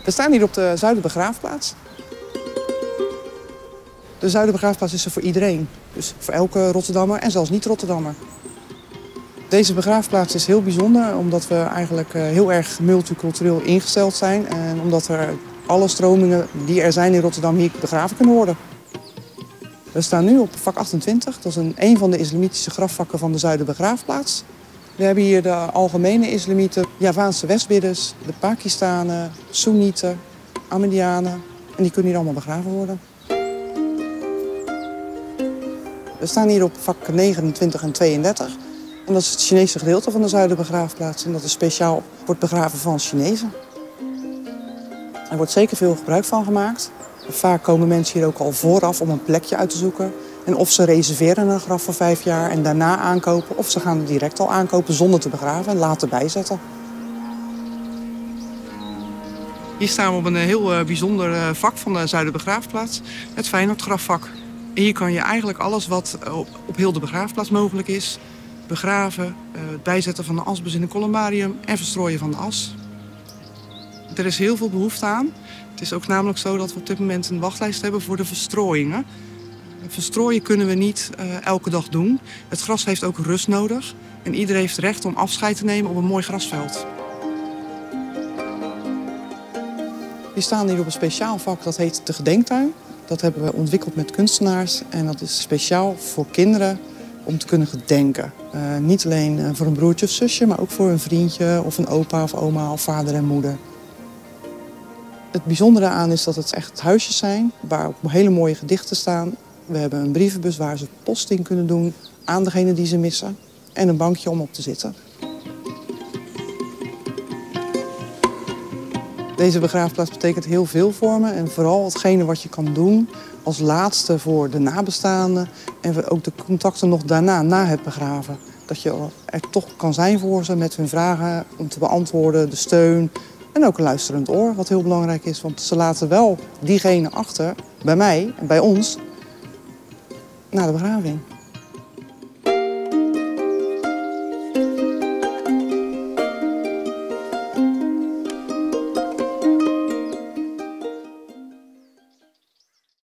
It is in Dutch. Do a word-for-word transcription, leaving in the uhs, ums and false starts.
We staan hier op de Zuiderbegraafplaats. De Zuiderbegraafplaats is er voor iedereen. Dus voor elke Rotterdammer en zelfs niet-Rotterdammer. Deze begraafplaats is heel bijzonder omdat we eigenlijk heel erg multicultureel ingesteld zijn. En omdat er alle stromingen die er zijn in Rotterdam hier begraven kunnen worden. We staan nu op vak achtentwintig. Dat is een, een van de islamitische grafvakken van de Zuiderbegraafplaats. We hebben hier de algemene islamieten, Javaanse Westbidders, de Pakistanen, Soenieten, Ahmadianen. En die kunnen hier allemaal begraven worden. We staan hier op vak negenentwintig en tweeëndertig. En dat is het Chinese gedeelte van de Zuiderbegraafplaats. En dat is speciaal wordt begraven van Chinezen. Er wordt zeker veel gebruik van gemaakt. Vaak komen mensen hier ook al vooraf om een plekje uit te zoeken. En of ze reserveren een graf voor vijf jaar en daarna aankopen, of ze gaan het direct al aankopen zonder te begraven en later bijzetten. Hier staan we op een heel bijzonder vak van de Zuiderbegraafplaats, het Feyenoord-grafvak. En hier kan je eigenlijk alles wat op heel de begraafplaats mogelijk is, begraven, het bijzetten van de asbus in een columbarium en verstrooien van de as. Er is heel veel behoefte aan. Het is ook namelijk zo dat we op dit moment een wachtlijst hebben voor de verstrooiingen. Verstrooien kunnen we niet uh, elke dag doen. Het gras heeft ook rust nodig. En iedereen heeft recht om afscheid te nemen op een mooi grasveld. We staan hier op een speciaal vak, dat heet de gedenktuin. Dat hebben we ontwikkeld met kunstenaars. En dat is speciaal voor kinderen om te kunnen gedenken. Uh, niet alleen uh, voor een broertje of zusje, maar ook voor een vriendje of een opa of oma of vader en moeder. Het bijzondere aan is dat het echt huisjes zijn waar ook hele mooie gedichten staan. We hebben een brievenbus waar ze post in kunnen doen aan degene die ze missen. En een bankje om op te zitten. Deze begraafplaats betekent heel veel voor me. En vooral hetgene wat je kan doen als laatste voor de nabestaanden. En ook de contacten nog daarna, na het begraven. Dat je er toch kan zijn voor ze met hun vragen om te beantwoorden, de steun. En ook een luisterend oor, wat heel belangrijk is. Want ze laten wel diegene achter, bij mij en bij ons, na de begraving.